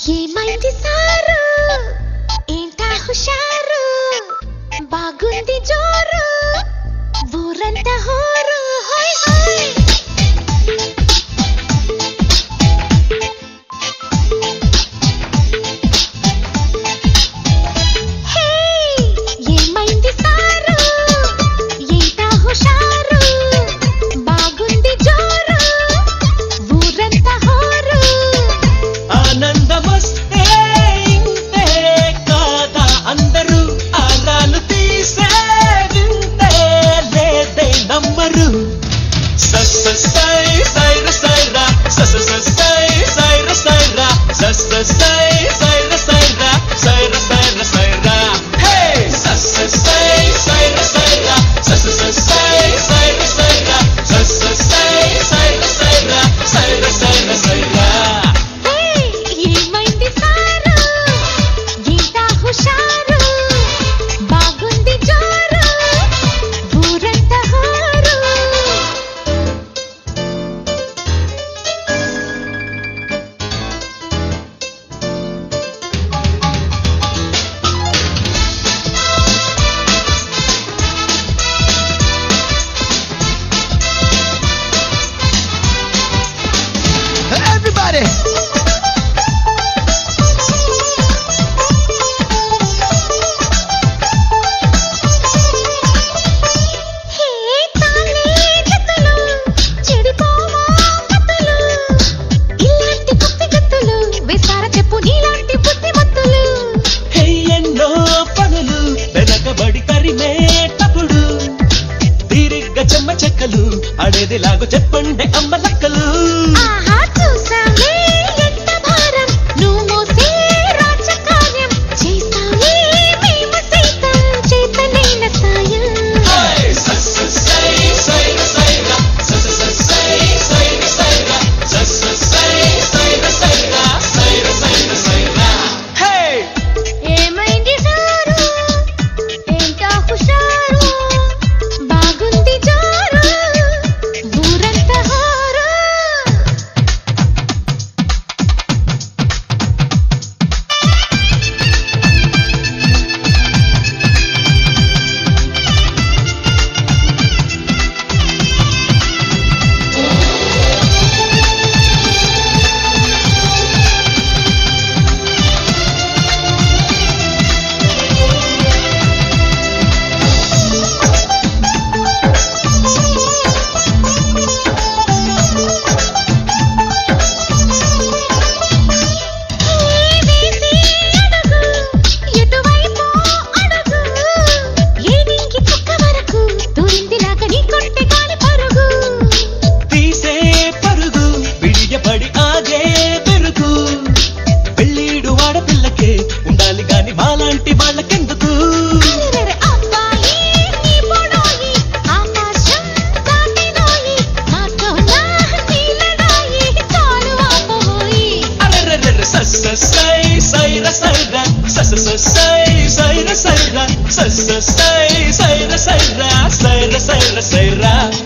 ఏమైంది సారు ఏంటా హుషారు బాగుంది జోరు ఊరంతా హోరు హోయ్ హోయ్ హే ఏమైంది సారు ఏంటా హుషారు బాగుంది జోరు ఊరంతా హోరు ఆనందమస్తే ఇంతే కాదా అందరూ ఆరాలు తీసే వింతే లేదే నమ్మరు సై సైర సైరా సై సైర సైరా సై సైర సైరా సైర సైర సైరా హే సై సైర సైరా సై సైర సైరా సై సైర సైరా సైర సైర సైరా ఏమైంది సారు ఏంటా హుషారు బాగుంది జోరు ఊరంతా హోరు Everybody! హే తాలే జతులు చెడిపోవా మతులు ఇలాంటి కుప్పి గతులు వేసార చెప్పు నీలాంటి బుద్ధిమత్తులు ఎన్నో పనులు వెనకబడి తరిమేటప్పుడు తీరిగ్గా చెమ్మ చెక్కలు అడేదిలాగో చెప్పండి అమ్మ లక్కలు ఆహా చూసావే ఎంత భారం నువ్వు మోసే రాజకార్యం చేస్తావే మేము సైతం చేతనైన సాయం ఏమైంది సారు ఏంటా హుషారు బాగుంది జోరు ఊరంతా హోరు తీసే పరుగు విడియపడి ఆగే పెరుగు పెళ్ళీడు ఆడపిల్లకే ఉండాలి గాని మాలాంటి వాళ్ళకెందుకు సై సైర సైరా సై సైర సైరా సై సైర సైరా సైర సైర సైరా